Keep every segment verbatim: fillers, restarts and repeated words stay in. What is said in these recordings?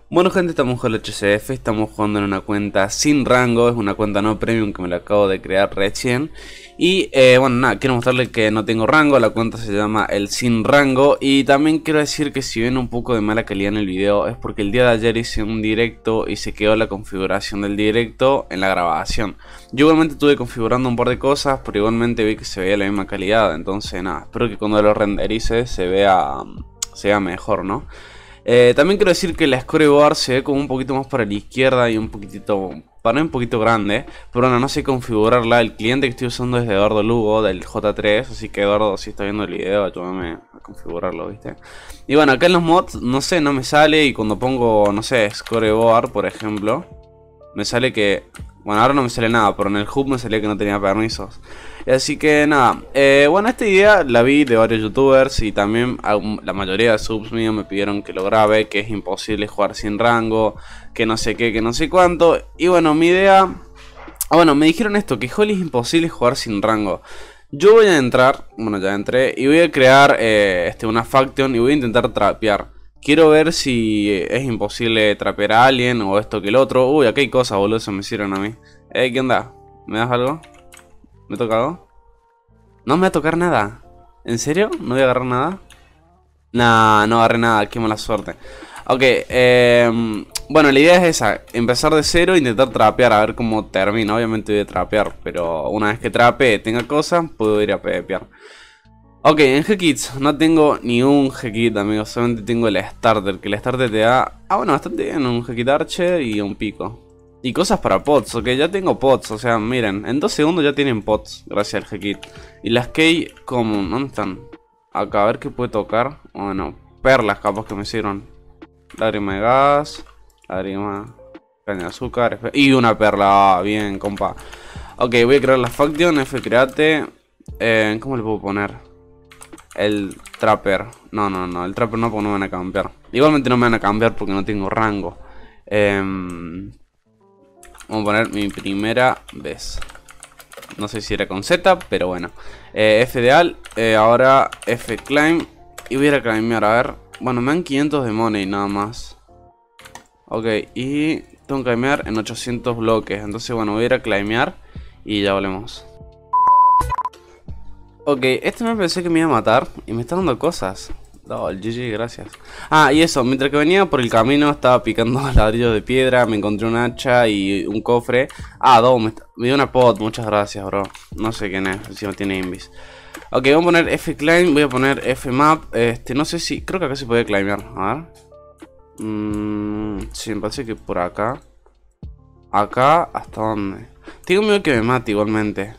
Bueno gente, estamos con el H C F, estamos jugando en una cuenta sin rango, es una cuenta no premium que me la acabo de crear recién. Y eh, bueno, nada, quiero mostrarles que no tengo rango, la cuenta se llama el sin rango. Y también quiero decir que si ven un poco de mala calidad en el video es porque el día de ayer hice un directo y se quedó la configuración del directo en la grabación. Yo igualmente estuve configurando un par de cosas, pero igualmente vi que se veía la misma calidad. Entonces nada, espero que cuando lo renderice se vea, se vea mejor, ¿no? Eh, también quiero decir que la scoreboard se ve como un poquito más para la izquierda y un poquitito, para mí un poquito grande. Pero bueno, no sé configurarla. El cliente que estoy usando es de Eduardo Lugo, del J tres. Así que Eduardo, si está viendo el video, ayúdame a configurarlo, ¿viste? Y bueno, acá en los mods, no sé, no me sale. Y cuando pongo, no sé, scoreboard, por ejemplo, me sale que... Bueno, ahora no me sale nada, pero en el hub me salía que no tenía permisos. Así que nada, eh, bueno, esta idea la vi de varios youtubers y también la mayoría de subs míos me pidieron que lo grabe, que es imposible jugar sin rango, que no sé qué, que no sé cuánto. Y bueno, mi idea... Ah, bueno, me dijeron esto, que Holly es imposible jugar sin rango. Yo voy a entrar, bueno ya entré, y voy a crear eh, este, una faction y voy a intentar trapear. Quiero ver si es imposible trapear a alguien o esto que el otro. Uy, aquí hay cosas, boludo, se me hicieron a mí. Eh, ¿qué onda? ¿Me das algo? ¿Me toca algo? No me va a tocar nada. ¿En serio? ¿No voy a agarrar nada? Nah, no agarré nada, qué mala suerte. Ok, eh, bueno, la idea es esa. Empezar de cero e intentar trapear, a ver cómo termina. Obviamente voy a trapear, pero una vez que trape tenga cosas, puedo ir a pepear. Ok, en G-Kits no tengo ni un G-Kit, amigos, solamente tengo el Starter, que el Starter te da... Ah, bueno, bastante bien, un G-Kit Archer y un pico. Y cosas para pots, ok, ya tengo pots, o sea, miren, en dos segundos ya tienen pots, gracias al G-Kit. Y las Key, ¿cómo? ¿Dónde están? Acá, a ver qué puede tocar. Bueno, perlas capaz que me sirvan. Lágrima de gas, lágrima, caña de azúcar, y una perla, ah, bien, compa. Ok, voy a crear la faction, F create, eh, ¿cómo le puedo poner? El trapper. No, no, no. El trapper no, porque no me van a cambiar. Igualmente no me van a cambiar porque no tengo rango. Eh, vamos a poner mi primera vez. No sé si era con Z, pero bueno. Eh, F de al. Eh, ahora F climb. Y voy a ir a climbear. A ver. Bueno, me dan quinientos de money nada más. Ok. Y tengo que climbear en ochocientos bloques. Entonces, bueno, voy a ir a climbear. Y ya volvemos. Ok, este me pensé que me iba a matar y me está dando cosas. No, el G G, gracias. Ah, y eso, mientras que venía por el camino estaba picando ladrillos de piedra, me encontré un hacha y un cofre. Ah, Do, me, me dio una pot, muchas gracias, bro. No sé quién es, encima tiene invis. Ok, voy a poner F climb, voy a poner F map. Este, no sé si, creo que acá se puede climbear, a ver. Mmm, sí, me parece que por acá. Acá, ¿hasta dónde? Tengo miedo que me mate igualmente.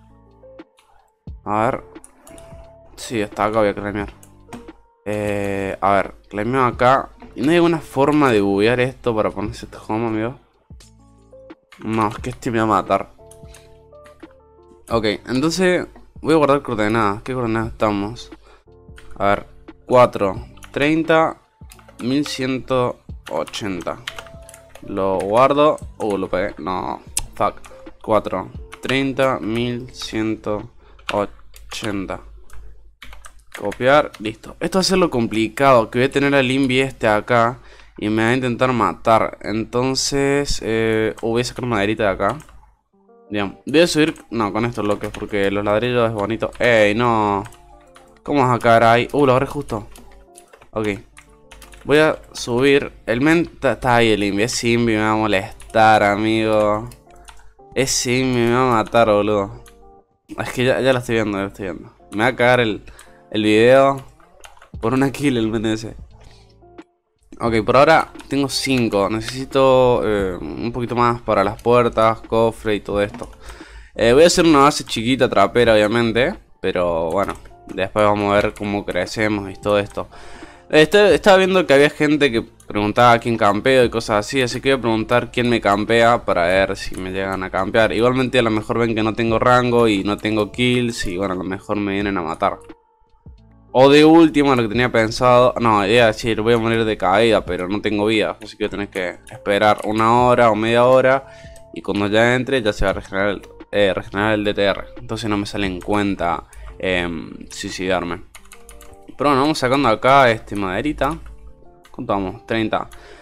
A ver. Sí, hasta acá voy a claimear. Eh, a ver, claimeo acá. ¿Y no hay alguna forma de buguear esto para ponerse este home, amigo? No, es que este me va a matar. Ok, entonces voy a guardar coordenadas. ¿Qué coordenadas estamos? A ver, cuatro, treinta, mil ciento ochenta. Lo guardo. Uh, lo pegué. No, fuck. cuatro, treinta, mil ciento ochenta. Copiar, listo. Esto va a ser lo complicado, que voy a tener al Invi este acá y me va a intentar matar. Entonces, eh, uh, voy a sacar maderita de acá. Bien, voy a subir, no, con estos bloques porque los ladrillos es bonito. Ey, no. ¿Cómo vas a caer ahí? Uh, lo agarré justo. Ok. Voy a subir. El men está ahí, el Invi. Ese Invi me va a molestar, amigo. Ese Invi me va a matar, boludo. Es que ya, ya lo estoy viendo, ya lo estoy viendo. Me va a cagar el, el video por una kill el M N S. Ok, por ahora tengo cinco. Necesito eh, un poquito más para las puertas, cofre y todo esto. eh, Voy a hacer una base chiquita, trapera obviamente. Pero bueno, después vamos a ver cómo crecemos y todo esto. Este, estaba viendo que había gente que preguntaba quién campeo y cosas así. Así que voy a preguntar quién me campea para ver si me llegan a campear. Igualmente a lo mejor ven que no tengo rango y no tengo kills. Y bueno, a lo mejor me vienen a matar. O de último, lo que tenía pensado. No, iba a decir, voy a morir de caída, pero no tengo vida. Así que tenés que esperar una hora o media hora. Y cuando ya entre ya se va a regenerar el, eh, regenerar el D T R. Entonces no me sale en cuenta eh, suicidarme. Pero bueno, vamos sacando acá este maderita. ¿Cuánto vamos? treinta.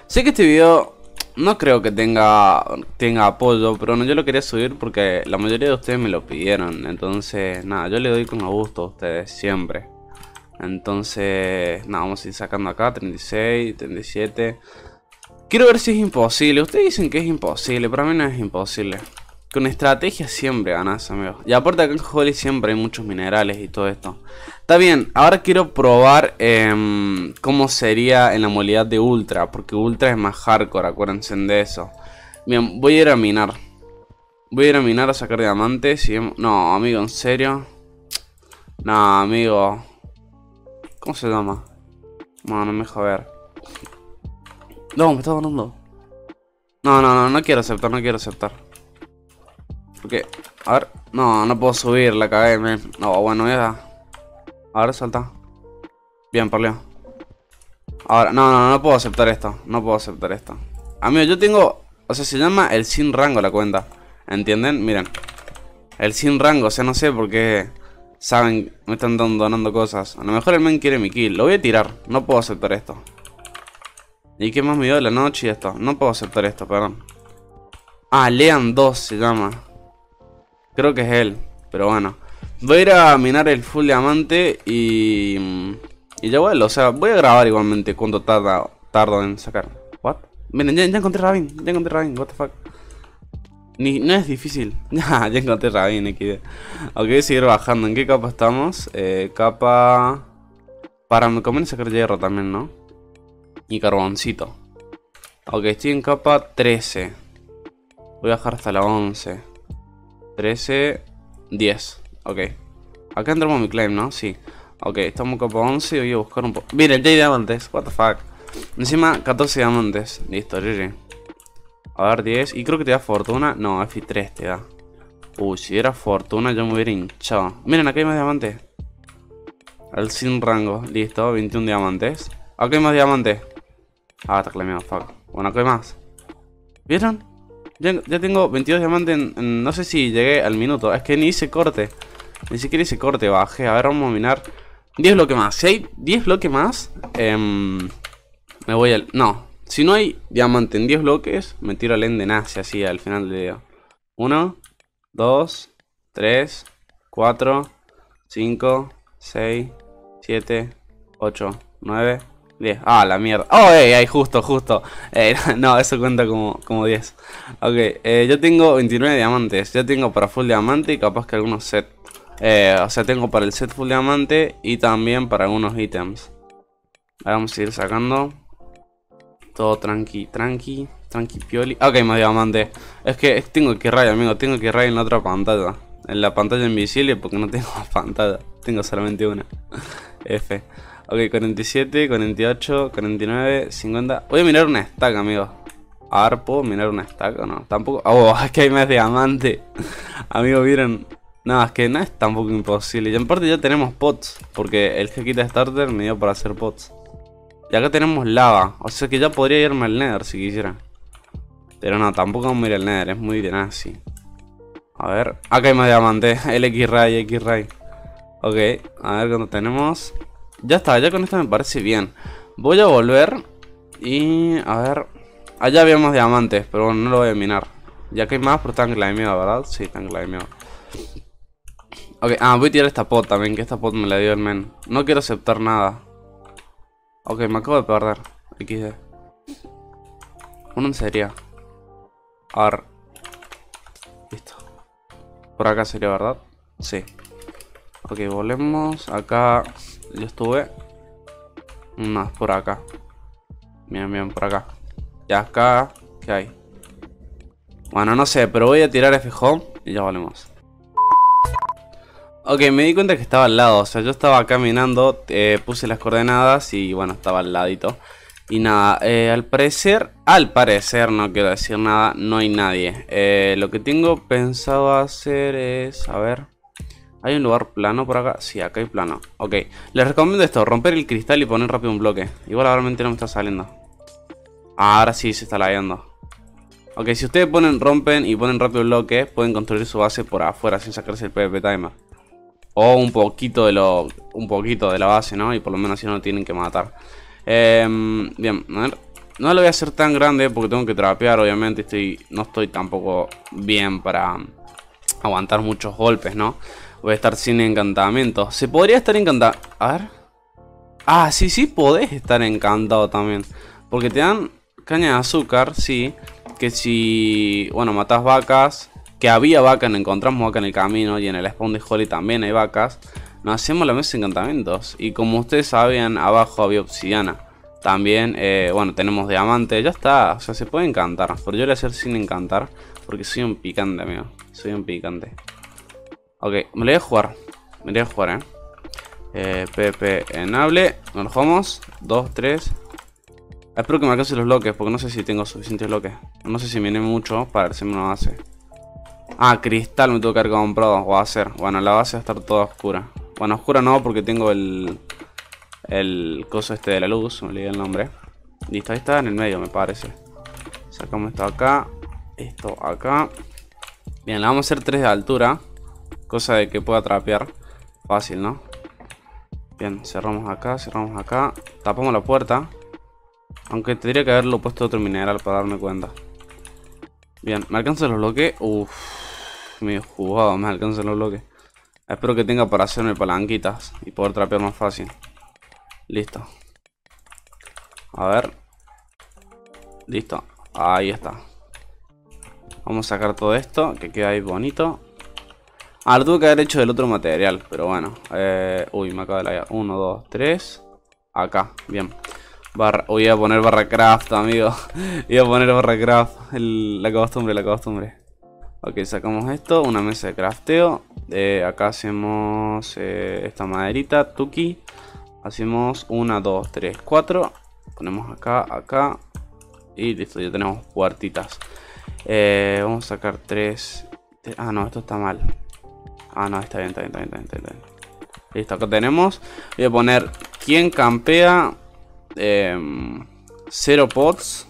Sé que este video no creo que tenga, tenga apoyo, pero no, yo lo quería subir porque la mayoría de ustedes me lo pidieron. Entonces, nada, yo le doy con gusto a ustedes, siempre. Entonces, nada, vamos a ir sacando acá, treinta y seis, treinta y siete. Quiero ver si es imposible. Ustedes dicen que es imposible, para mí no es imposible. Con estrategia siempre ganas, amigos. Y aparte acá en Holly siempre hay muchos minerales y todo esto. Está bien, ahora quiero probar eh, cómo sería en la modalidad de Ultra. Porque Ultra es más hardcore, acuérdense de eso. Bien, voy a ir a minar. Voy a ir a minar a sacar diamantes y... No, amigo, ¿en serio? No, amigo. ¿Cómo se llama? No, no me deja ver. No, me está ganando. No, no, no, no quiero aceptar, no quiero aceptar. Porque, a ver, no, no puedo subir, la cagué, man. No, bueno, ya. A ver, salta. Bien, perleo. Ahora, no, no, no puedo aceptar esto. No puedo aceptar esto. Amigo, yo tengo, o sea, se llama el sin rango la cuenta. ¿Entienden? Miren. El sin rango, o sea, no sé por qué saben, me están donando cosas. A lo mejor el men quiere mi kill. Lo voy a tirar, no puedo aceptar esto. ¿Y qué más me dio de la noche y esto? No puedo aceptar esto, perdón. Ah, Lean dos se llama. Creo que es él, pero bueno. Voy a ir a minar el full diamante y... Y ya vuelvo, o sea, voy a grabar igualmente cuánto tarda, tardo en sacar. ¿What? Miren, ya, ya encontré Rabin, ya encontré Rabin, what the fuck. Ni, no es difícil. Ya, ya encontré Rabin, X D. Ok, voy a seguir bajando. ¿En qué capa estamos? Eh, capa... Para, me conviene sacar hierro también, ¿no? Y carboncito. Ok, estoy en capa trece. Voy a bajar hasta la once. trece, diez. Ok. Acá entramos mi claim, ¿no? Sí. Ok, estamos en capa once y voy a buscar un poco. Miren, ya hay diamantes. What the fuck. Encima, catorce diamantes. Listo, G G. A ver, diez. Y creo que te da fortuna. No, F tres te da. Uy, si era fortuna yo me hubiera hinchado. Miren, acá hay más diamantes. El sin rango. Listo, veintiún diamantes. Acá hay más diamantes. Ah, está claimeado, fuck. Bueno, acá hay más. ¿Vieron? Ya, ya tengo veintidós diamantes en, en... No sé si llegué al minuto. Es que ni hice corte. Ni siquiera hice corte, bajé. A ver, vamos a minar diez bloques más. Si hay diez bloques más, eh, me voy al... No. Si no hay diamante en diez bloques, me tiro al end de nazi así al final del video. uno, dos, tres, cuatro, cinco, seis, siete, ocho, nueve, diez. Ah, la mierda. Oh, ey, ahí justo, justo. Eh, no, eso cuenta como, como diez. Ok, eh, yo tengo veintinueve diamantes. Ya tengo para full diamante y capaz que algunos set. Eh, o sea, tengo para el set full diamante y también para algunos ítems. Ahora vamos a ir sacando. Todo tranqui, tranqui, tranqui, pioli. Ok, más diamante. Es que tengo que rayar, amigo. Tengo que rayar en la otra pantalla. En la pantalla invisible porque no tengo más pantalla. Tengo solamente una. F. Ok, cuarenta y siete, cuarenta y ocho, cuarenta y nueve, cincuenta. Voy a mirar una stack, amigo. A ver, ¿puedo mirar una stack o no? Tampoco. Oh, es que hay más diamante. Amigo, miren. No, es que no es tampoco imposible. Y en parte ya tenemos pots. Porque el G-Kit Starter me dio para hacer pots. Y acá tenemos lava. O sea que ya podría irme al Nether si quisiera. Pero no, tampoco vamos a ir al Nether. Es muy de nazi. A ver. Acá hay más diamantes. El X-Ray, X-Ray. Ok. A ver cuánto tenemos. Ya está. Ya con esto me parece bien. Voy a volver. Y... A ver. Allá había más diamantes. Pero bueno, no lo voy a minar. Ya que hay más, pero están claimeados, ¿verdad? Sí, están claimeados. Ok. Ah, voy a tirar esta pot también. Que esta pot me la dio el men. No quiero aceptar nada. Ok, me acabo de perder. X D. Uno en serio. A ver. Listo. Por acá sería, ¿verdad? Sí. Ok, volvemos. Acá yo estuve. Más por acá. Bien, bien, por acá. Ya acá. ¿Qué hay? Bueno, no sé, pero voy a tirar F home y ya volvemos. Ok, me di cuenta que estaba al lado, o sea, yo estaba caminando, eh, puse las coordenadas y bueno, estaba al ladito. Y nada, eh, al parecer, al parecer, no quiero decir nada, no hay nadie. Eh, lo que tengo pensado hacer es, a ver, ¿hay un lugar plano por acá? Sí, acá hay plano. Ok, les recomiendo esto, romper el cristal y poner rápido un bloque. Igual realmente no me está saliendo. Ah, ahora sí se está lagueando. Ok, si ustedes ponen, rompen y ponen rápido el bloque, pueden construir su base por afuera sin sacarse el PvP timer. O un poquito de lo un poquito de la base, ¿no? Y por lo menos así no tienen que matar. Eh, bien, a ver. no lo voy a hacer tan grande porque tengo que trapear, obviamente. Estoy, no estoy tampoco bien para aguantar muchos golpes, ¿no? Voy a estar sin encantamiento. Se podría estar encantado. A ver. Ah, sí, sí, podés estar encantado también. Porque te dan caña de azúcar, sí. Que si, bueno, matás vacas. Que había vacas, no encontramos vacas en el camino. Y en el spawn de Holly también hay vacas. Nos hacemos la mesa de encantamientos. Y como ustedes sabían, abajo había obsidiana. También, eh, bueno, tenemos diamante. Ya está, o sea, se puede encantar. Pero yo lo voy a hacer sin encantar. Porque soy un picante, amigo. Soy un picante. Ok, me lo voy a jugar. Me lo voy a jugar, eh. eh P P enable. Nos lo jugamos. dos, tres. Espero que me alcance los bloques. Porque no sé si tengo suficientes bloques. No sé si viene mucho para hacerme una base. Ah, cristal me tengo que haber comprado. O hacer. Bueno, la base va a estar toda oscura. Bueno, oscura no, porque tengo el... El coso este de la luz. Me olvidé el nombre. Listo, ahí está en el medio, me parece. Sacamos esto acá. Esto acá. Bien, le vamos a hacer tres de altura. Cosa de que pueda trapear. Fácil, ¿no? Bien, cerramos acá, cerramos acá. Tapamos la puerta. Aunque tendría que haberlo puesto otro mineral para darme cuenta. Bien, ¿me alcanzan los bloques? Uff, medio jugado, me alcanzan los bloques. Espero que tenga para hacerme palanquitas y poder trapear más fácil. Listo. A ver. Listo, ahí está. Vamos a sacar todo esto, que queda ahí bonito. Ah, lo tuve que haber hecho del otro material, pero bueno. Eh, uy, me acaba de la... uno, dos, tres. Acá, bien. Barra, voy a poner barra craft, amigo. Voy a poner barra craft. El, la costumbre, la costumbre. Ok, sacamos esto. Una mesa de crafteo. Eh, acá hacemos eh, esta maderita, tuki. Hacemos una, dos, tres, cuatro. Ponemos acá, acá. Y listo, ya tenemos puertitas. Eh, vamos a sacar tres. Ah, no, esto está mal. Ah, no, está bien, está bien, está bien, está bien, está bien. Listo, acá tenemos. Voy a poner quien campea. Eh, cero pots.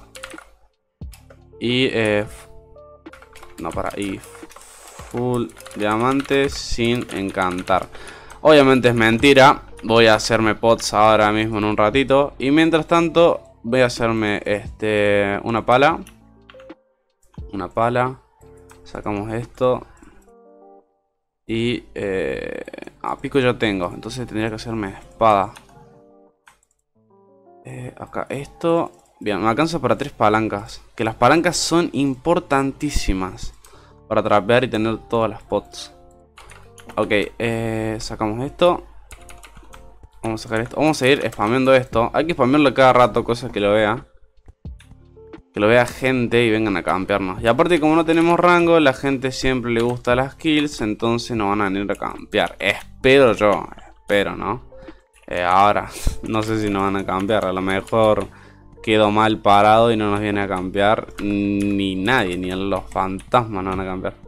Y eh, no, para. Y full diamantes sin encantar. Obviamente es mentira. Voy a hacerme pots ahora mismo en un ratito. Y mientras tanto voy a hacerme este una pala. Una pala. Sacamos esto. Y eh, ah, pico ya tengo. Entonces tendría que hacerme espada. Eh, acá esto. Bien, me alcanza para tres palancas. Que las palancas son importantísimas para trapear y tener todas las pots. Ok, eh, sacamos esto. Vamos a sacar esto. Vamos a ir spameando esto. Hay que spamearlo cada rato, cosas que lo vea. Que lo vea gente y vengan a campearnos. Y aparte, como no tenemos rango, la gente siempre le gusta las kills. Entonces no van a venir a campear. Espero yo. Espero, ¿no? Eh, ahora, no sé si nos van a campear. A lo mejor quedo mal parado y no nos viene a campear. Ni nadie, ni los fantasmas nos van a campear.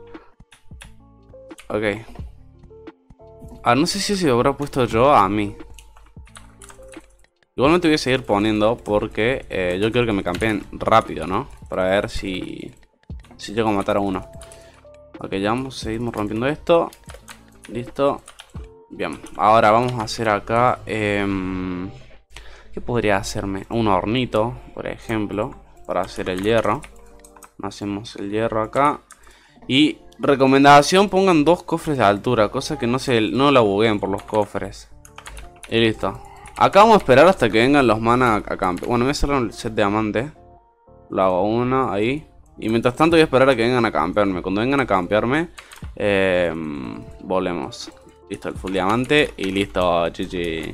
Ok. Ah, no sé si se habrá puesto yo a mí. Igualmente voy a seguir poniendo porque eh, yo quiero que me campeen rápido, ¿no? Para ver si, si llego a matar a uno. Ok, ya vamos, seguimos rompiendo esto. Listo. Bien, ahora vamos a hacer acá... Eh, ¿qué podría hacerme? Un hornito, por ejemplo, para hacer el hierro. Hacemos el hierro acá. Y recomendación, pongan dos cofres de altura, cosa que no, se, no la bugueen por los cofres. Y listo. Acá vamos a esperar hasta que vengan los manas a campear. Bueno, voy a hacer el set de diamante. Lo hago uno ahí. Y mientras tanto voy a esperar a que vengan a campearme. Cuando vengan a campearme, eh, volvemos. Listo, el full diamante. Y listo, G G.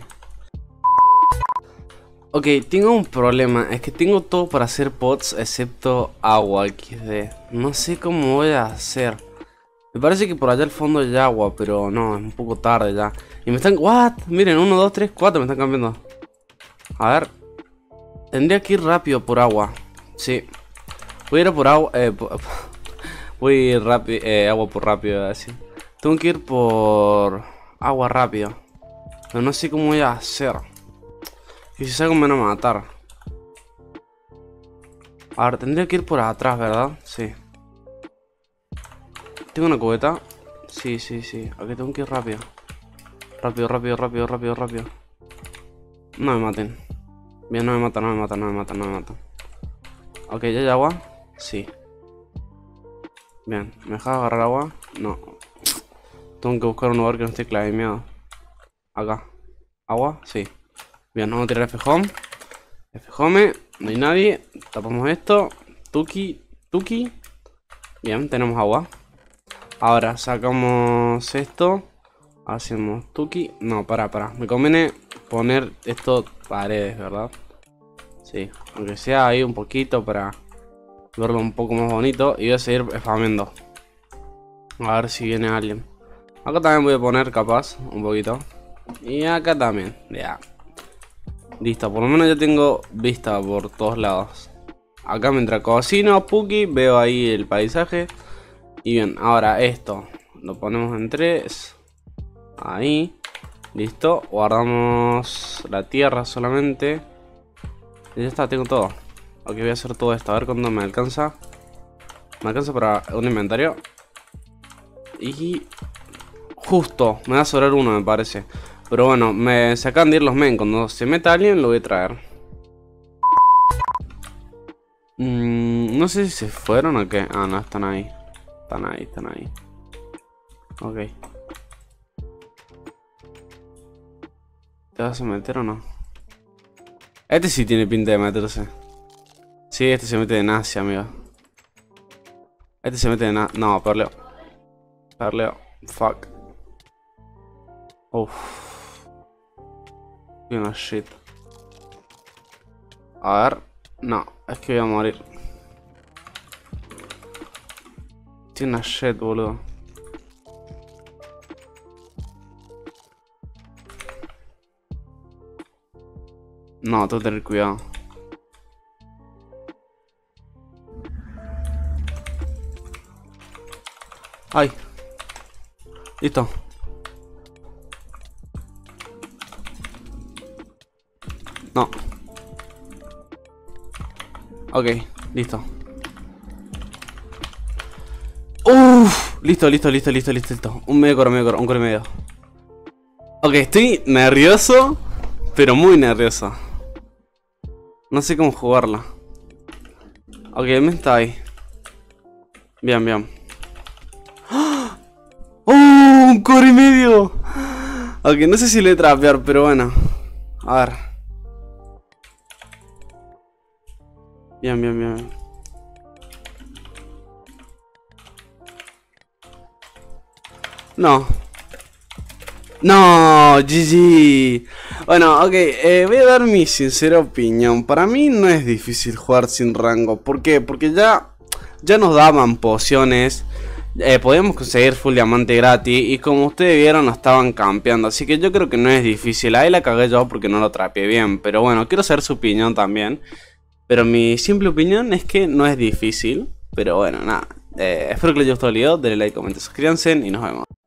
Ok, tengo un problema. Es que tengo todo para hacer pots excepto agua equis de. No sé cómo voy a hacer. Me parece que por allá al fondo hay agua, pero no, es un poco tarde ya. Y me están... ¿What? Miren, uno, dos, tres, cuatro me están cambiando. A ver. Tendría que ir rápido por agua. Sí. Voy a ir a por agua... Eh, por... Voy a ir rápido... Eh, agua por rápido, así. Tengo que ir por... agua rápido. Pero no sé cómo voy a hacer. Y si salgo me van a matar. A ver, tendría que ir por atrás, ¿verdad? Sí. ¿Tengo una cubeta? Sí, sí, sí. Aquí tengo que ir rápido. Rápido, rápido, rápido, rápido, rápido. No me maten. Bien, no me matan, no me matan, no me matan, no me matan. Ok, ¿ya hay agua? Sí. Bien, ¿me dejas agarrar agua? No. Tengo que buscar un lugar que no esté claimeado. Acá. ¿Agua? Sí. Bien, vamos a tirar F-Home. F-Home, no hay nadie. Tapamos esto. Tuki, Tuki. Bien, tenemos agua. Ahora sacamos esto. Hacemos Tuki. No, para, para. Me conviene poner esto paredes, ¿verdad? Sí, aunque sea ahí un poquito para verlo un poco más bonito. Y voy a seguir spameando. A ver si viene alguien. Acá también voy a poner capaz un poquito. Y acá también, ya. Listo, por lo menos ya tengo vista por todos lados. Acá mientras cocino, Puki, veo ahí el paisaje. Y bien, ahora esto lo ponemos en tres. Ahí. Listo, guardamos la tierra solamente. Y ya está, tengo todo. Ok, voy a hacer todo esto, a ver cuándo me alcanza. Me alcanza para un inventario. Y... justo, me va a sobrar uno, me parece. Pero bueno, me sacan de ir los men. Cuando se meta alguien lo voy a traer. Mm, no sé si se fueron o qué. Ah, no, están ahí. Están ahí, están ahí. Ok. ¿Te vas a meter o no? Este sí tiene pinta de meterse. Sí, este se mete de nazi, amigo. Este se mete de nazi. No, perleo. Perleo. Fuck. Uff. Una shit. A ver. No, es que voy a morir. Tiene una shit, boludo. No, tengo que tener cuidado. Ay. Listo. No. Ok, listo. Uff, listo, listo, listo, listo, listo, listo. Un medio coro, medio coro, un coro y medio. Ok, estoy nervioso, pero muy nervioso. No sé cómo jugarla. Ok, me está ahí. Bien, bien. ¡Oh! Un coro y medio. Ok, no sé si le voy a trapear, pero bueno. A ver. Bien, bien, bien. No. No, G G. Bueno, ok, eh, voy a dar mi sincera opinión. Para mí no es difícil jugar sin rango. ¿Por qué? Porque ya, ya nos daban pociones. Eh, podíamos conseguir full diamante gratis. Y como ustedes vieron, nos estaban campeando. Así que yo creo que no es difícil. Ahí la cagué yo porque no lo trapeé bien. Pero bueno, quiero saber su opinión también. Pero mi simple opinión es que no es difícil. Pero bueno, nada. Eh, espero que les haya gustado el video. Denle like, comenten, suscríbanse y nos vemos.